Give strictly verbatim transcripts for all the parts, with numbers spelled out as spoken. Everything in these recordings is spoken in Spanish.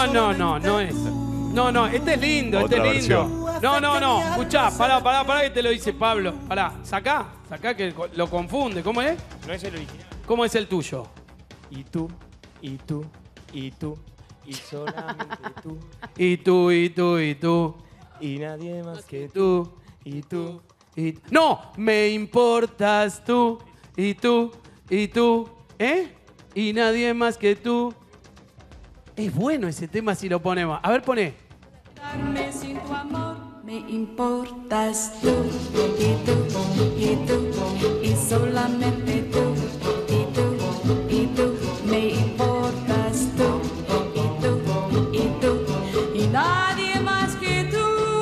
No, no, no, no es. No, no, este es lindo, este Otra es lindo. versión. No, no, no. Escuchá, pará, pará, pará que te lo dice Pablo. Pará, sacá, sacá que lo confunde. ¿Cómo es? No es el original. ¿Cómo es el tuyo? Y tú, y tú, y tú, y solamente tú, Y tú, y tú, y tú, y nadie más que tú, tú, y tú. y... No, me importas tú, y tú, y tú, ¿eh? Y nadie más que tú. Es bueno ese tema si lo ponemos. A ver, poné. Darme sin tu amor, me importas tú, y tú, y tú, y solamente tú, y tú, y tú, me importas tú, y tú, y tú, y nadie más que tú.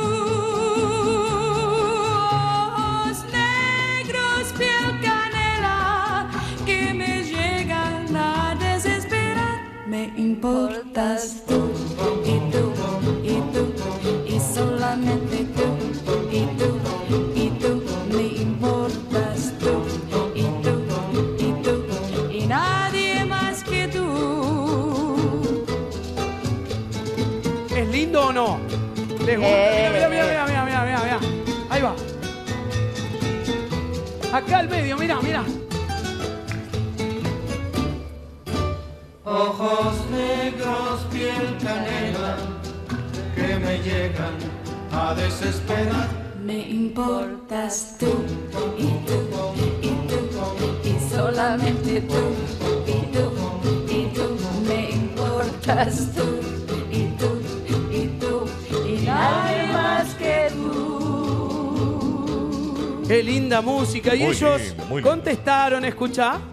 Ojos negros, piel canela, que me llegan a desesperar, me importas tú, y tú, y tú, y solamente tú, y tú, y tú, me importas tú, y tú, y tú, y nadie más que tú. ¿Es lindo o no? ¿Les gusta? Mira, mira, mira, mira, mira, mira, mira, mira. Ahí va. Acá al medio, mira, mira. Ojos negros, piel canela, que me llegan a desesperar. Me importas tú, y tú, y tú, y solamente tú, y tú, y tú, me importas tú, y tú, y tú, y nadie más que tú. Qué linda música. Y Muy ellos lindo, muy lindo. contestaron, escuchá.